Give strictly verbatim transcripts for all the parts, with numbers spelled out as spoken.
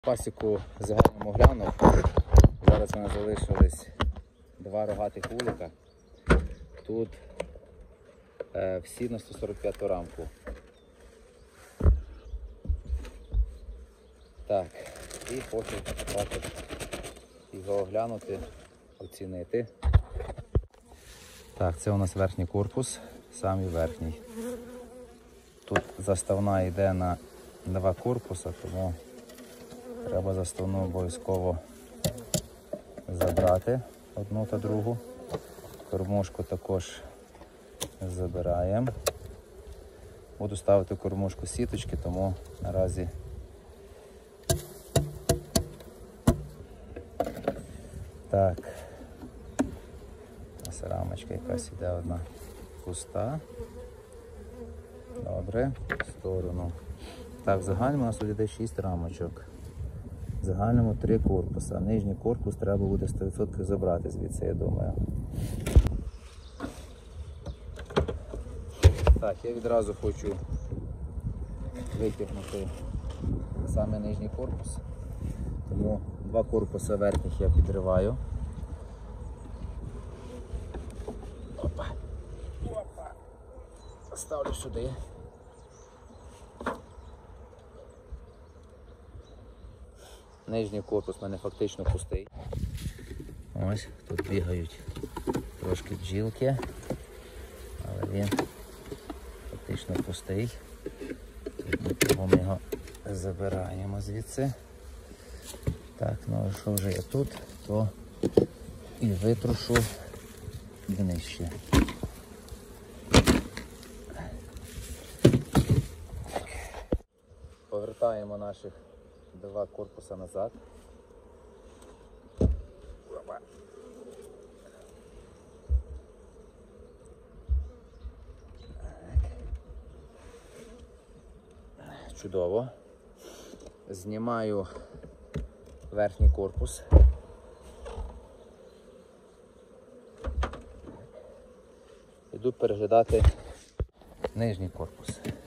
Пасіку загальному глянув. Зараз в мене залишились два рогатих вулика. Тут е, всі на сто сорок п'яту рамку. Так, і хочу бачити, його оглянути, оцінити. Так, це у нас верхній корпус, самий верхній. Тут заставна йде на два корпуса, тому треба заставну обов'язково забрати одну та другу. Кормушку також забираємо. Буду ставити кормушку сіточки, тому наразі так. Ось рамочка якась іде одна пуста. Добре, в сторону. Так, в загальному у нас тут йде шість рамочок. В загальному три корпуси. Нижній корпус треба буде сто відсотків забрати звідси, я думаю. Так, я відразу хочу витягнути саме нижній корпус. Тому два корпуси верхніх я підриваю. Опа. Опа. Ставлю сюди. Нижній корпус в мене фактично пустий. Ось, тут бігають трошки бджілки, але він фактично пустий. Тому ми його забираємо звідси. Так, ну що вже я тут, то і витрушу днище. Повертаємо наших два корпуса назад. Чудово. Знімаю верхній корпус. Іду переглядати нижній корпус.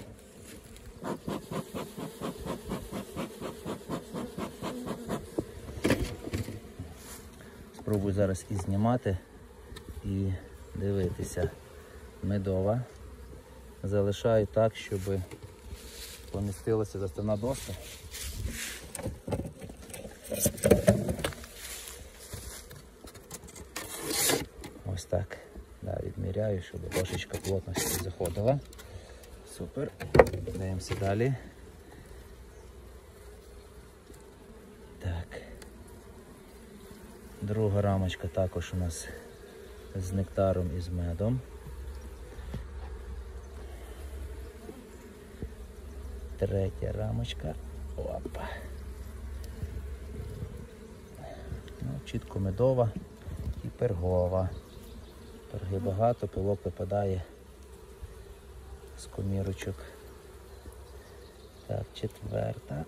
Спробую зараз і знімати, і дивитися. Медова. Залишаю так, щоб помістилася заставна доска. Ось так. Да, відміряю, щоб дошечка плотності заходила. Супер. Даємося далі. Так. Друга рамочка також у нас з нектаром і з медом. Третя рамочка. Опа. Ну, чітко медова і пергова. Перги багато, пилок випадає з комірочок. Так, четверта.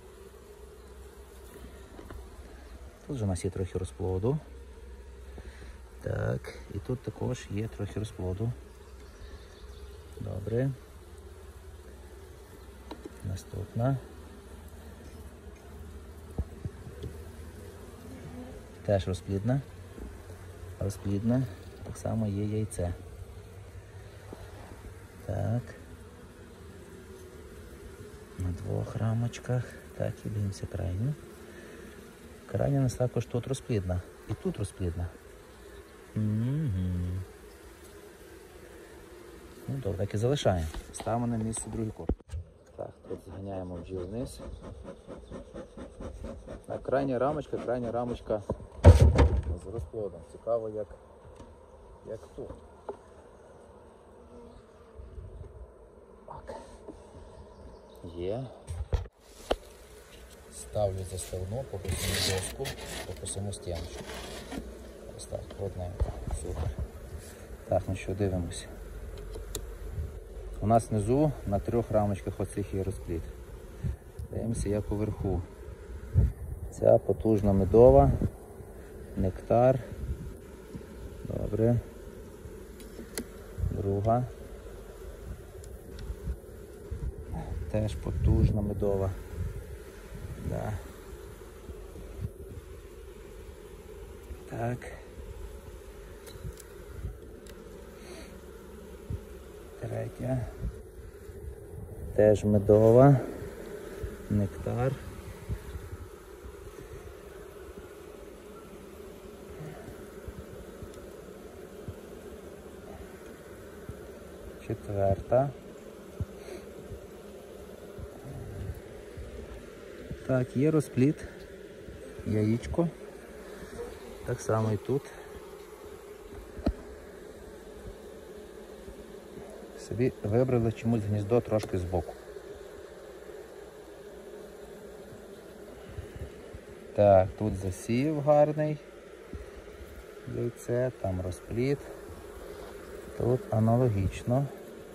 Тут же у нас є трохи розплоду. Так, і тут також є трохи розплоду. Добре. Наступна. Теж розплідна. Розплідна. Так само є яйце. Так. На двох рамочках. Так, і дивимося крайню. Крайня у нас також тут розплідна. І тут розплідна. Угу. Ну, добре, так і залишаємо. Ставимо на місце другий корпус. Так, тут зганяємо бджіл вниз. А крайня рамочка, крайня рамочка з розплодом. Цікаво, як, як тут. Так. Є. Ставлю заставну, поки саму доску, поки саму стіночку. Ось так, плотненько. Супер. Так, ну що, дивимося. У нас внизу на трьох рамочках оцих є розплід. Дивимося, як уверху. Ця потужна медова, нектар. Добре. Друга. Теж потужна медова. Да. Так. Третя. Теж медова. Нектар. Четверта. Так, є розпліт, яєчко. Так само і тут. Собі вибрали чомусь гніздо трошки збоку. Так, тут засів гарний яйце, там розпліт. Тут аналогічно.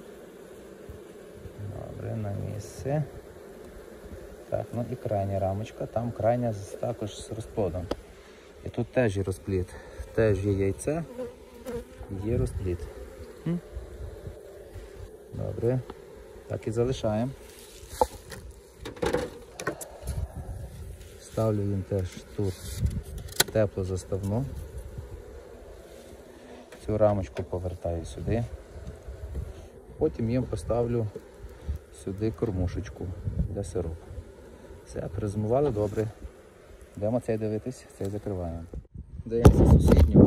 Добре, на місце. Так, ну і крайня рамочка, там крайня також з розплодом. І тут теж є розпліт. Теж є яйце, є розпліт. Хм. Добре, так і залишаємо. Ставлю їм теж тут теплу заставну. Цю рамочку повертаю сюди. Потім їм поставлю сюди кормушечку для сиропу. Все, перезимували добре. Йдемо цей дивитись, цей закриваємо. Даємося сусідню.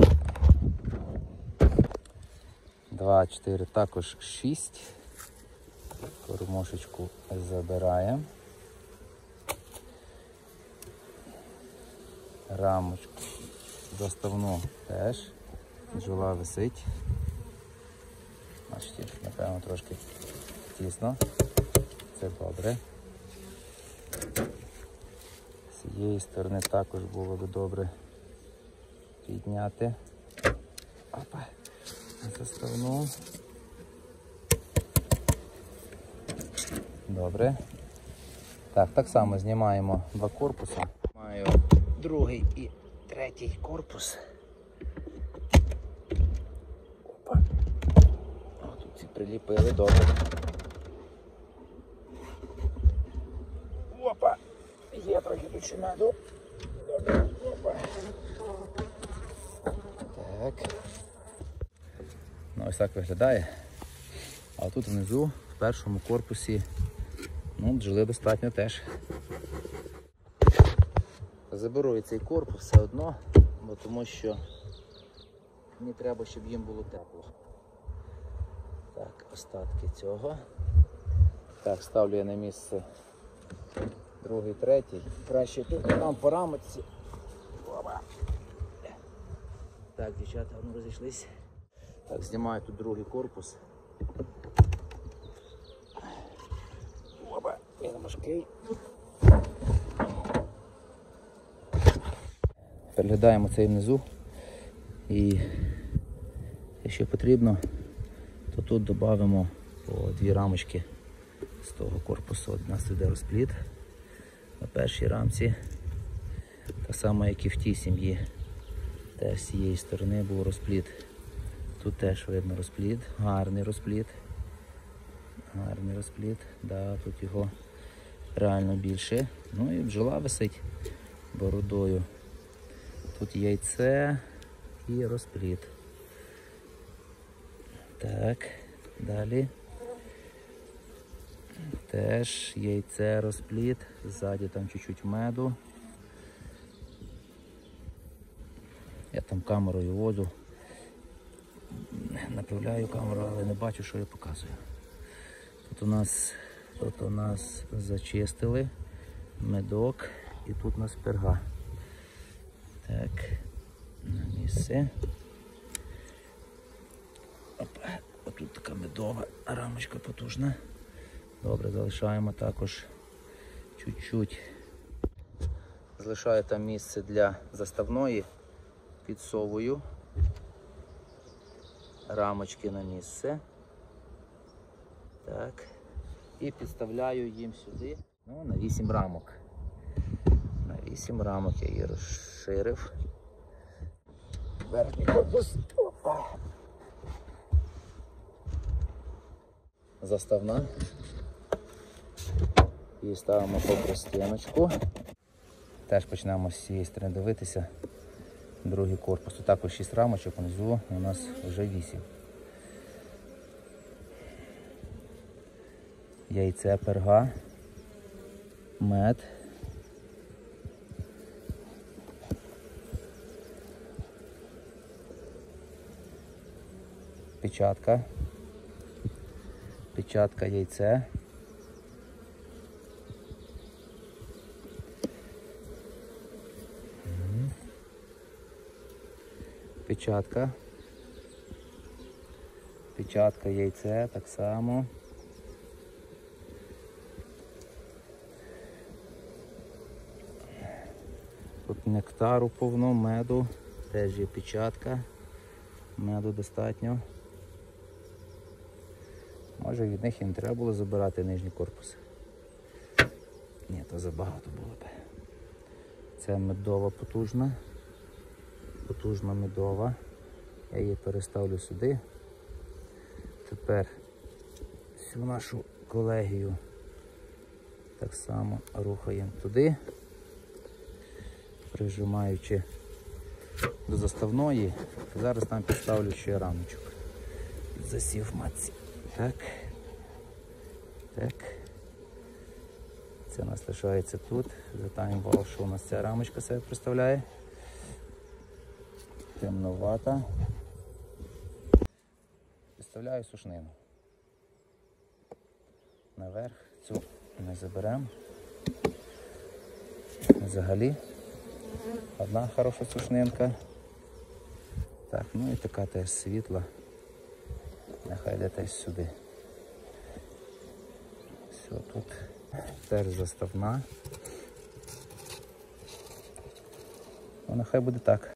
Два, чотири, також шість. Кормушечку забираємо. Рамочку заставну теж. Бджола висить. Бачите, напевно, трошки тісно. Це добре. З цієї сторони також було б добре підняти. Опа. Заставну. Добре. Так, так само знімаємо два корпуси. Маю другий і третій корпус. Опа. О, тут ці приліпили добре. Опа. Є трохи тут ще меду. Добре. Опа. Так. Ну, ось так виглядає. А тут внизу, в першому корпусі, ну, бджоли достатньо теж. Заберу і цей корпус все одно, бо тому що мені треба, щоб їм було тепло. Так, остатки цього. Так, ставлю я на місце другий, третій. Краще тут нам по рамочці. Так, дівчата, вони розійшлись. Так, знімаю тут другий корпус. Опа, він важкий. Переглядаємо цей внизу. І якщо потрібно, то тут додамо по дві рамочки з того корпусу. От у нас йде розпліт. На першій рамці, так само як і в тій сім'ї, теж з цієї сторони був розпліт. Тут теж видно розпліт, гарний розпліт. Гарний розпліт, да, тут його реально більше. Ну і бджола висить бородою. Тут яйце і розпліт. Так, далі. Теж яйце, розпліт, ззаді там чуть-чуть меду. Я там камерою воду. Направляю камеру, але не бачу, що я показую. Тут у нас, тут у нас зачистили медок і тут у нас перга. Так, на місце. Опа, отут така медова рамочка потужна. Добре, залишаємо також чуть-чуть. Залишаю там місце для заставної, підсовую рамочки на місце. Так. І підставляю їм сюди, ну, на вісім рамок. На вісім рамок я її розширив. Верхній корпус. Опа. Заставна. І ставимо по простіночку. Теж почнемо з цієї сторони дивитися. другий корпус. Тут також шість рамочок, внизу у нас вже вісім. Яйце, перга, мед, печатка, печатка, яйце, печатка, печатка, яйце, так само. Тут нектару повно, меду, теж є печатка, меду достатньо. Може від них і не треба було забирати нижній корпус. Ні, то забагато було б. Це медова потужна, потужна медова. Я її переставлю сюди. Тепер всю нашу колегію так само рухаємо туди, прижимаючи до заставної. Зараз там підставлю ще рамочок. Засів в матці. Так. Так. Це у нас лишається тут. Звертаємо увагу, що у нас ця рамочка себе представляє. Темновата. Підставляю сушнину. Наверх цю ми заберемо. Взагалі одна хороша сушнинка. Так, ну і така теж світла. Нехай йде теж сюди. Все тут. Теж заставна. Ну, нехай буде так.